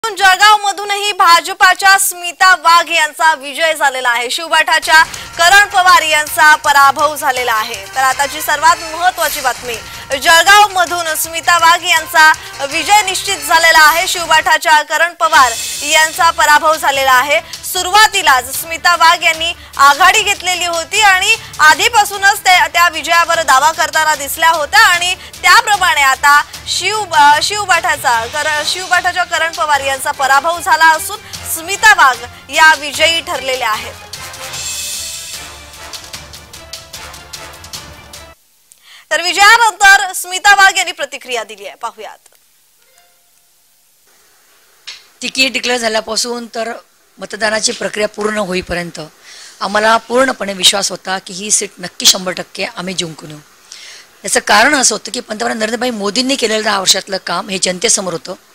जळगाव मधूनही भाजपाच्या स्मिता वाघ यांचा विजय झालेला आहे। शिवबाठाच्या करण पवार यांचा पराभव झालेला आहे। तर आताची सर्वात महत्त्वाची बातमी, जळगाव मधून स्मिता वाघ यांचा विजय निश्चित झालेला आहे। शिवबाठाच्या करण पवार यांचा पराभव झालेला आहे। सुरुवातीलाच स्मिता वाघ यांनी आघाडी घेतलेली होती आणि आधीपासूनच त्या विजयावर दावा करताना दिसल्या होत्या आणि त्याप्रमाणे आता शिवबाठाच्या करण पवार यांचा पराभव झाला असून स्मिता वाघ या विजयी ठरलेल्या आहेत। तर विजयानंतर स्मिता वाघ यांनी प्रतिक्रिया दिली आहे, पाहूयात। तिकीट डिक्लेअर झाल्यापासून तर मतदानाची प्रक्रिया पूर्ण होईपर्यंत आम्हाला पूर्णपणे विश्वास होता की ही सीट नक्की 100% आम्ही जिंकून येऊ। याचं कारण असं होतं की पंतप्रधान नरेंद्र भाई मोदींनी केलेलं 10 वर्षातलं काम हे जनतेसमोर होतं